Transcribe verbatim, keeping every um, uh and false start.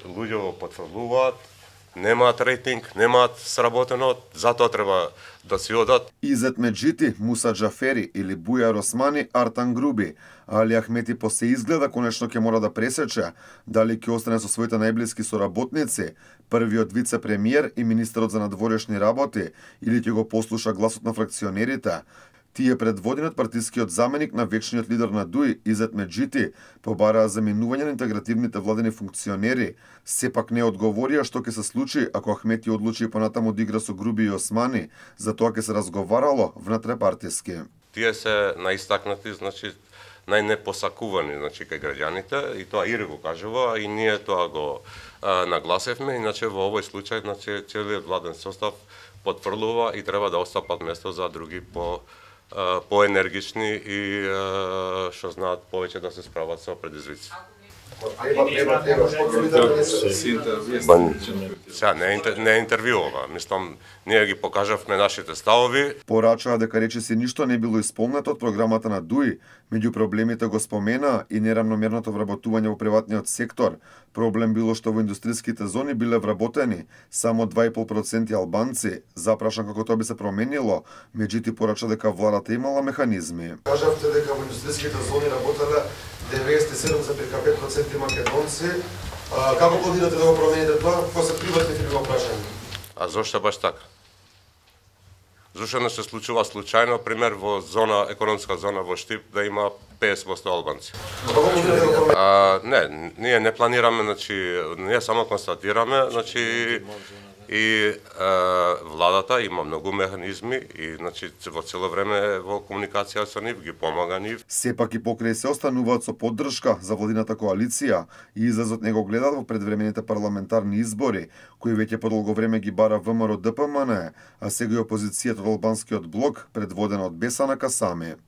луѓе потврдуваат, немаат рейтинг, немаат сработено, затоа треба да си одат. Изет Меджити, Муса Џафери или Бујар Османи, Артан Груби, Али Ахмети по се изгледа конечно ќе мора да пресече дали ќе остане со своите најблиски соработници, првиот вице-премиер и министерот за надворешни работи, или ќе го послуша гласот на фракционерите. Тие предводени од партискиот заменик на вечниот лидер на ДУИ, Изет Меджити, побараа заминување на интегративните владени функционери. Сепак не одговорија што ќе се случи ако Ахмети одлучи понатаму да игра со Груби и Османи, за тоа ќе се разговарало внатре-партиски. Тие се наистакнати, значи најнепосакувани, значи кај граѓаните, и тоа Ири го кажува, и ние тоа го а, нагласевме, иначе во овој случај, значи целиот владен состав потврлува и треба да остапат место за други по поенергични и што знаат повеќе да се справат со предизвици. Сега не, не интервјуова, мислам, ние ги покажавме нашите ставови. Порачаа дека речиси ништо не било исполнето од програмата на ДУИ, меѓу проблемите го спомена и неравномерното вработување во приватниот сектор. Проблем било што во индустриските зони биле вработени само два и пол проценти албанци. Запрашан како тоа би се променило, Меджити порача дека владата имала механизми. Кажавте дека во индустриските зони работеле деветдесет и седум зарез пет проценти македонци. А, како планирате да го промените тоа? Кои се приватни фирми прашање? А зошто баш така? Зошто не се случува случајно, пример, во зона, економска зона во Штип да има петдесет проценти албанци? А, не, ние не планираме, значи, ние само констатираме, значи, и а, владата има многу механизми и значи во цело време во комуникација со нив ги помага нив. Сепак и покрај се остануваат со поддршка за владината коалиција и излезот него гледат во предвремените парламентарни избори, кои веќе подолго време ги бара ВМРО ДПМН, а сега и опозицијата од албанскиот блок предводена од Бесана Касами.